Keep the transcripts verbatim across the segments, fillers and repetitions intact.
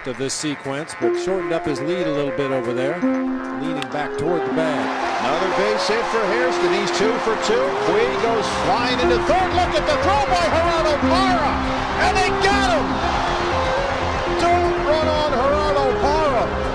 left of this sequence, but shortened up his lead a little bit over there, leaning back toward the bag. Another base hit for Hairston. He's two for two. Puig goes flying into third. Look at the throw by Gerardo Parra, and they got him. Don't run on Gerardo Parra.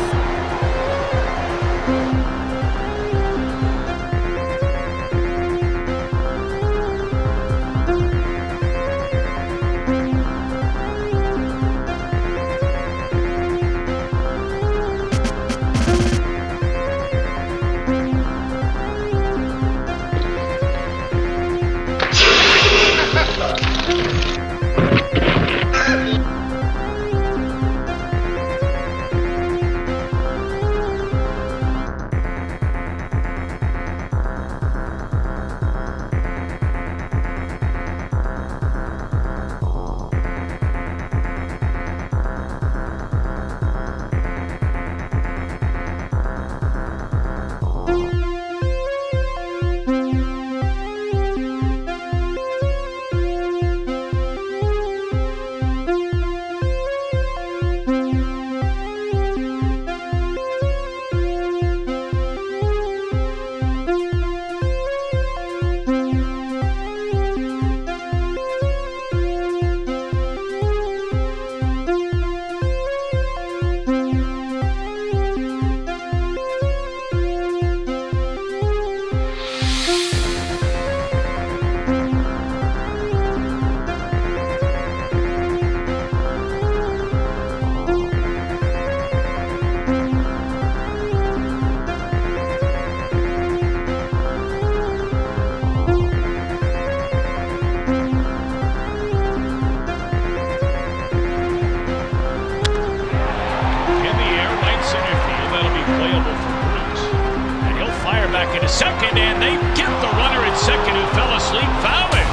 Second, and they get the runner at second who fell asleep fouling.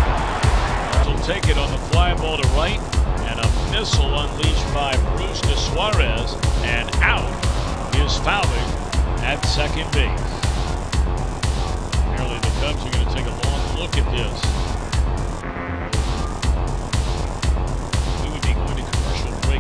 He'll take it on the fly ball to right, and a missile unleashed by Bruce to Suarez, and out is fouling at second base. Apparently the Cubs are going to take a long look at this. We would be going to commercial break.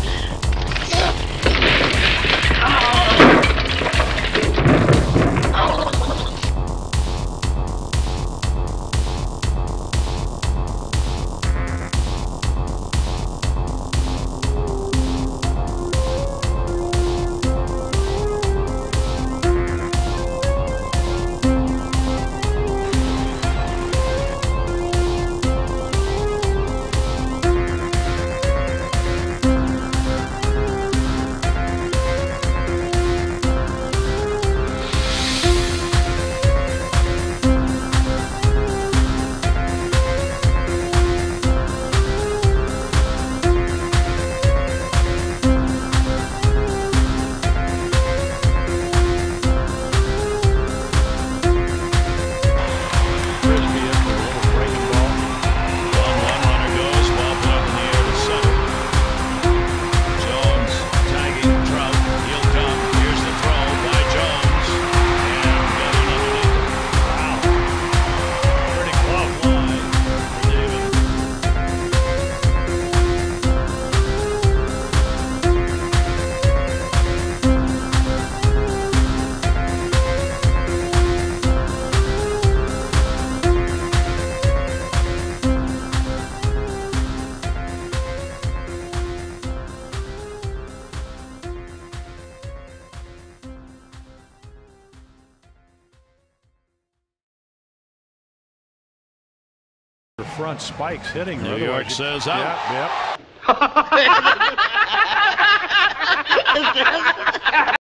Front spikes hitting. New York says out. Yep, yep.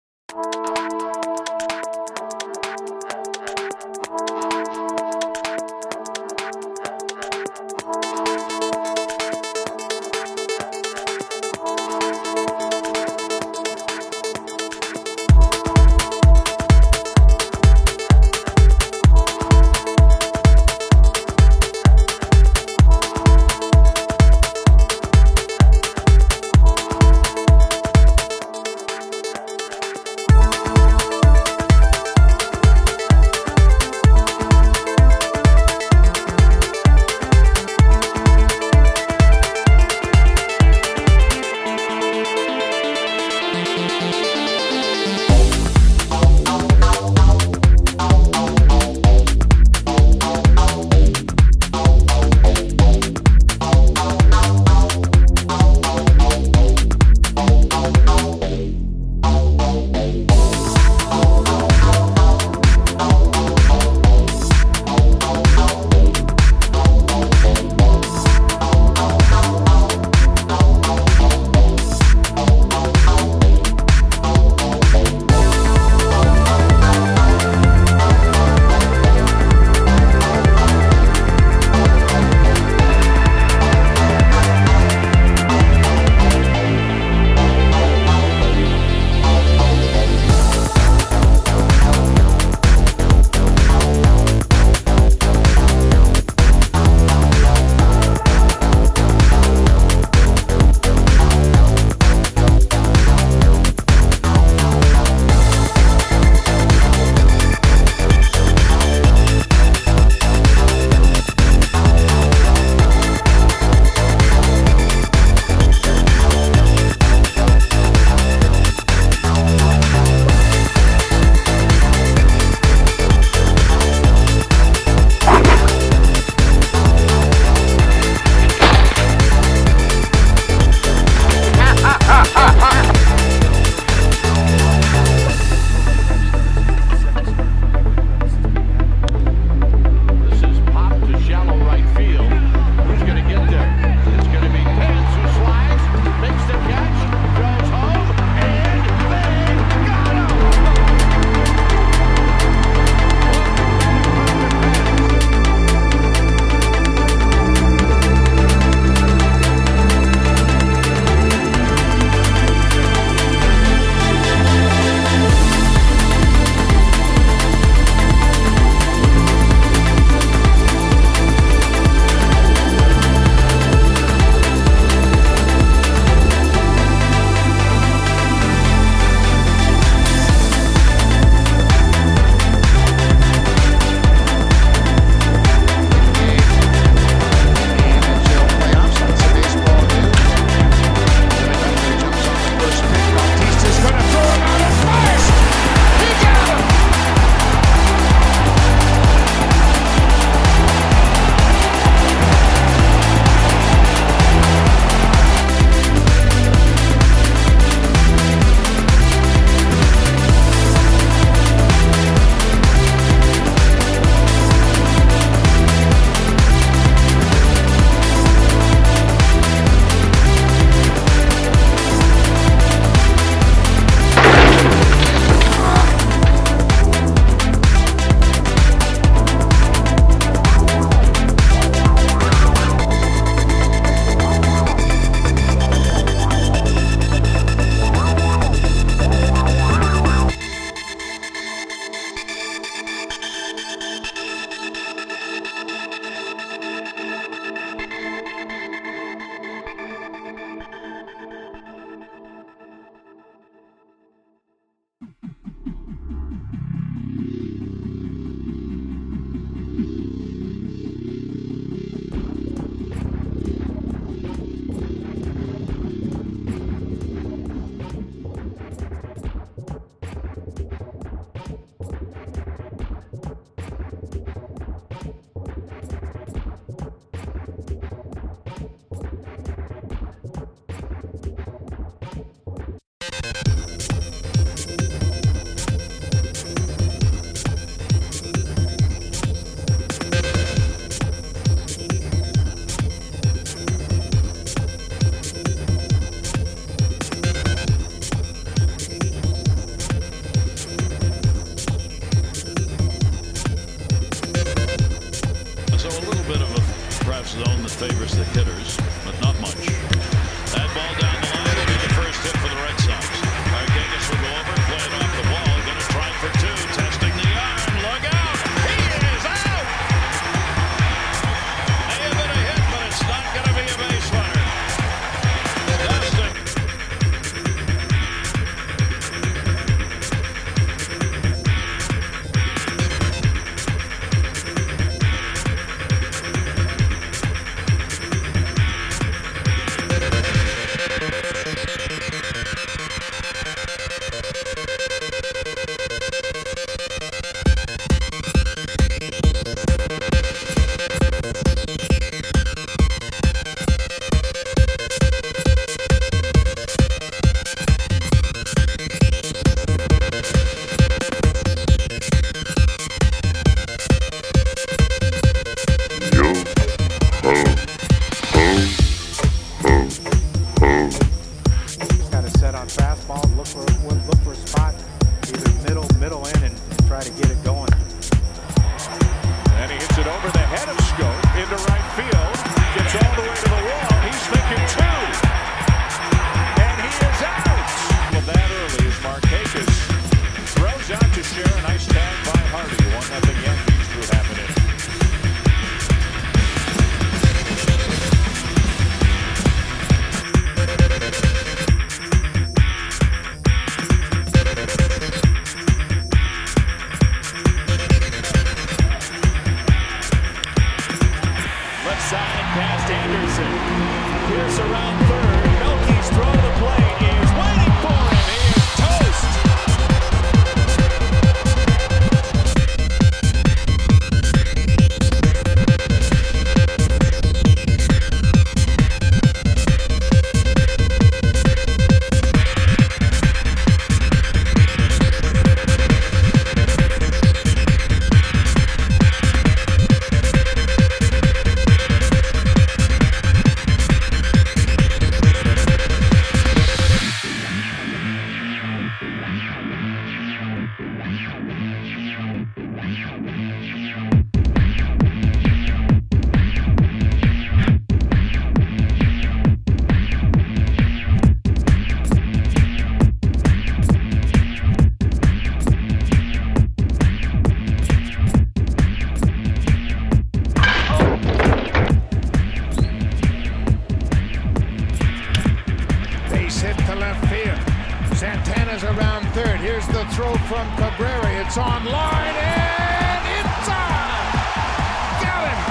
Santana's around third. Here's the throw from Cabrera. It's on line and it's on. Got him.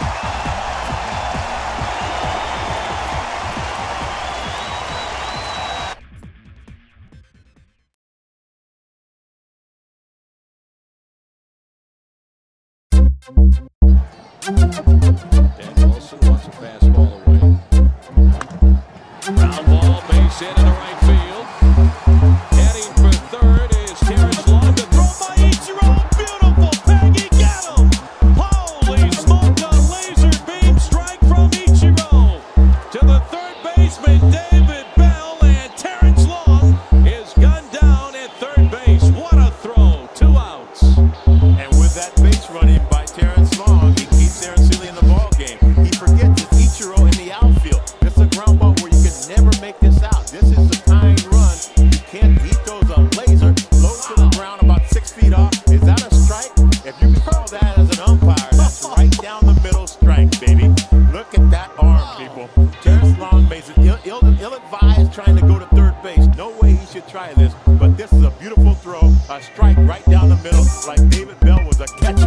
Dan Olsen wants a fastball away. Ground ball, base hit in the right field. Heading for third is Terrence Long. The throw by Ichiro. Beautiful. Peggy got him. Holy smoke, a laser beam strike from Ichiro. To the third baseman, David Bell, and Terrence Long is gunned down at third base. What a throw. Two outs. And with that base running by Terrence Long, he keeps Aaron Seeley in the ball game. He forgets it's Ichiro in the outfield. It's a ground ball where you can never make this out. This is the tying run. You can't. He throws a laser low to the ground about six feet off. Is that a strike? If you can call that as an umpire, that's right down the middle strike, baby. Look at that arm, people. Terrence Long makes it ill, ill, ill-advised trying to go to third base. No way he should try this, but this is a beautiful throw. A strike right down the middle, like David Bell was a catcher.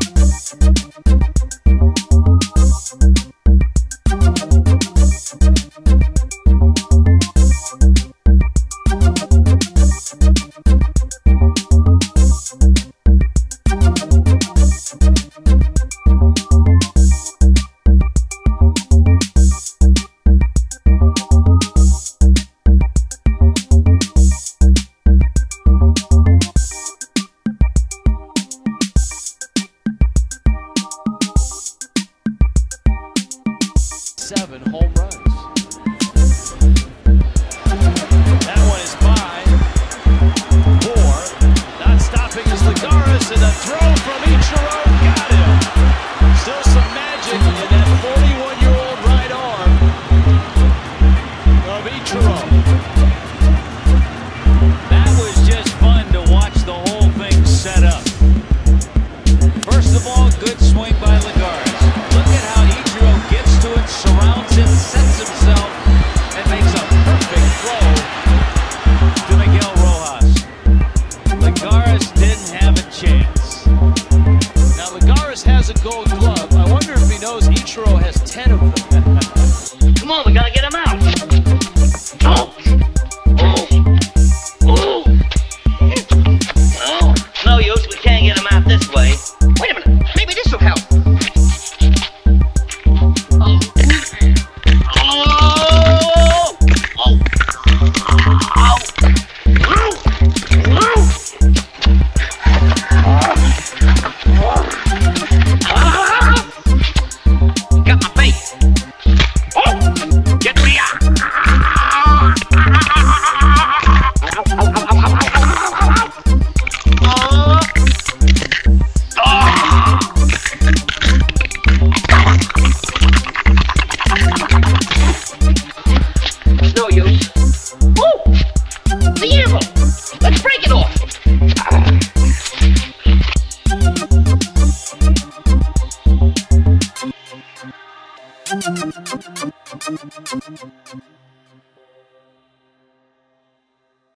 Seven home runs. That one is by four. Not stopping is Lagares, and a throw from Ichiro. Got him. Still some magic in that forty-one-year-old right arm of Ichiro. That was just fun to watch the whole thing set up. First of all, good swing by Lagares. Look at how Ichiro gets to it, surrounds it, sets himself, and makes a perfect throw to Miguel Rojas. Lagares didn't have a chance. Now Lagares has a gold glove. I wonder if he knows Ichiro has ten of them. Come on, we gotta get him out. Oh! Oh! Oh! Oh! No use, we can't get him out this way. Wait a minute, maybe this will help. Oh! Oh! Oh! Oh! Got my face. Oh! Get me out! No use.